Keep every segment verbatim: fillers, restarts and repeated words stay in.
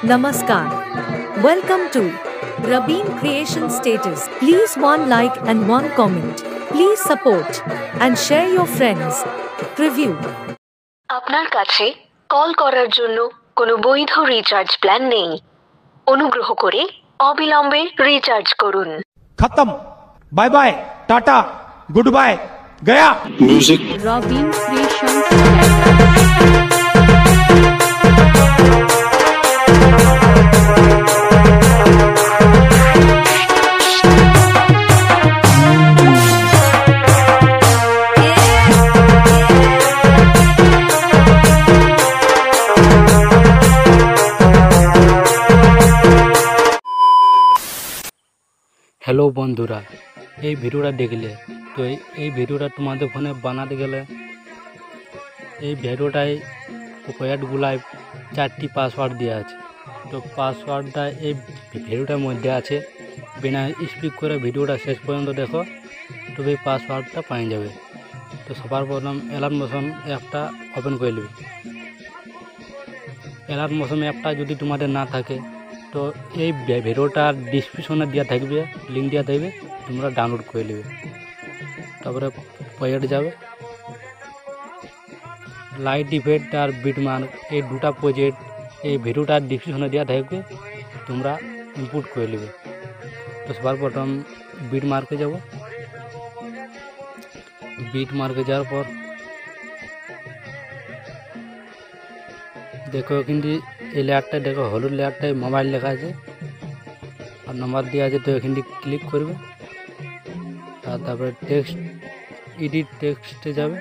Namaskar. Welcome to RABIN Creation Status. Please one like and one comment. Please support and share your friends. Preview. আপনার কাছে call করার জন্য কোনো বৈধ recharge plan নেই। অনুগ্রহ করে অবিলম্বে রিচার্জ করুন। खत्म। Bye bye, tata, good bye, गया। म्यूजिक। RABIN Creation হ্যালো বন্ধুরা, এই ভিডিওটা দেখলে তো এই ভিডিওটা তোমাদের ফোনে বানাতে গেলে এই ভিডিওটায় কয়েকগুলায় চারটি পাসওয়ার্ড দেওয়া আছে। তো পাসওয়ার্ডটা এই ভিডিওটার মধ্যে আছে। বিনা স্কিপ করে ভিডিওটা শেষ পর্যন্ত দেখো, তবে এই পাসওয়ার্ডটা পেয়ে যাবে। তো সবার প্রথম অ্যালার্ট মোশন অ্যাপটা ওপেন করে নেবে। অ্যালার্ট মোশন অ্যাপটা যদি তোমাদের না থাকে তো এই ভিডিওটার ডিসক্রিপশনে দেওয়া থাকবে, লিঙ্ক দেওয়া থাকবে, তোমরা ডাউনলোড করে নেবে। তারপরে প্রজেক্ট যাবে, লাইট ইফেক্ট আর বিটমার্ক এই দুটা প্রজেক্ট এই ভিডিওটার ডিসক্রিপশনে দেওয়া থাকবে, তোমরা ইনপুট করে নেবে। তো সবার প্রথম বিটমার্কে যাব। বিটমার্কে যাওয়ার পর দেখো কিন্তু এই লেয়ারটা দেখো, হলুদ লেয়ারটায় মোবাইল লেখা আছে আর নাম্বার দেওয়া আছে। তো এখানে ক্লিক করবে আর তারপরে টেক্সট এডিট টেক্সটে যাবে।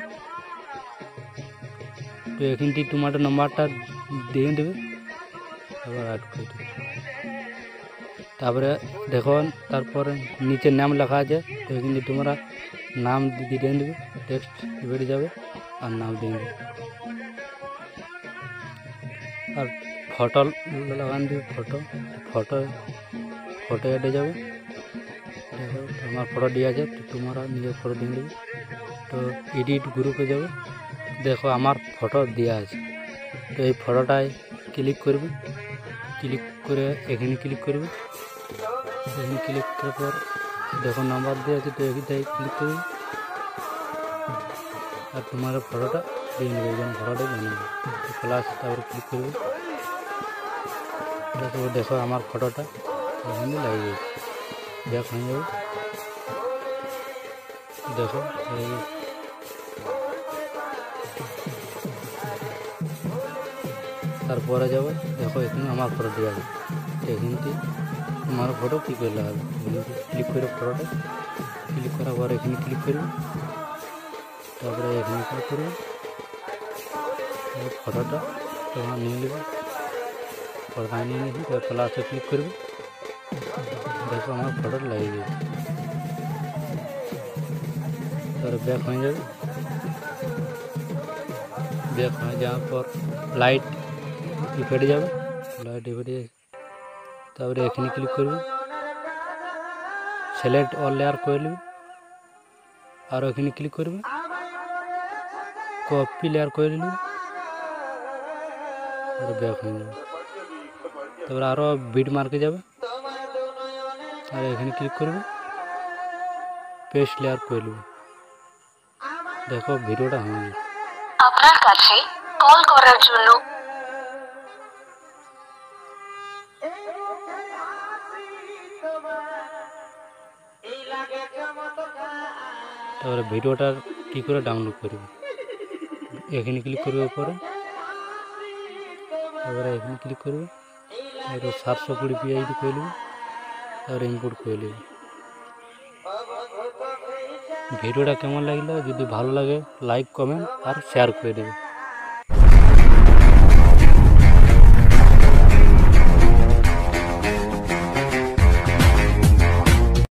তো এখানটি তোমাদের নাম্বারটা দিয়ে দেবে, তারপর অ্যাড করে দেবে। তারপরে দেখো তারপরে নিচে নাম লেখা আছে, তো এখানে তোমরা নাম দিয়ে দেবে, টেক্সট বেড়ে যাবে আর নাম দিয়ে দেবে। আর ফটো লাগান দিবে, ফটো ফটো ফটো এডে যাবে। দেখো আমার ফটো দিয়ে আছে, তো তোমরা নিজের ফটো দিয়ে দেবে। তো এডিট গ্রুপে যাবে, দেখো আমার ফটো দেওয়া আছে। তো এই ফটোটায় ক্লিক করবে, ক্লিক করে এখানে ক্লিক করবে। এখানে ক্লিক করার পর দেখো নাম্বার দেওয়া আছে, তো এখানটায় ক্লিক করবে আর তোমার ফটোটা দিয়ে নেবে। যেমন ফটোটা দিয়ে নেবে প্লাস তারপরে ক্লিক করবে। দেখো দেখো আমার ফটোটা এখানে লাগিয়ে গেছে, ব্যাক হয়ে যাবে। দেখো তারপরে যাবো, দেখো এখানে আমার ফটো দেওয়া আছে। এখানটি আমার ফটো কী করে লাগাবে, ক্লিক করে ফটোটা ক্লিক করার পর এখানে ক্লিক করবে। তারপরে এখানে ক্লিক করবে, ফটোটা তোমরা নিয়ে নেবে। ফটোটা নিয়ে নিয়েছি, প্লাসে ক্লিক করবে। দেখো আমার ফটো লাগিয়ে যাবে। তারপরে ব্যাক হয়ে যাবে। ব্যাক হয়ে যাওয়ার পর লাইট ইফেক্টে যাবে, লাইট ইফেক্টে তারপরে এখানে ক্লিক করবে, সিলেক্ট অল লেয়ার করে নেবে। আর এখানে ক্লিক করবে, কপি লেয়ার করে নেবে। ব্যাক হয়ে যাবে। তারপরে আরও বিট মার্কে যাবে আর এখানে ক্লিক করবে, পেস্ট লেয়ার করে নেবে। দেখো ভিডিওটা হয়ে যাবে। আপনার কাছে কল করার জন্য তারপরে ভিডিওটা কী করে ডাউনলোড করবে, এখানে ক্লিক করবে উপরে। তারপরে এখানে ক্লিক করবে, তারপরে সাতশো কুড়ি পিআইডি করে নেবে, তারপরে ইনপুট করে নেবে। ভিডিওটা কেমন লাগলো, যদি ভালো লাগে লাইক কমেন্ট আর শেয়ার করে দেবে।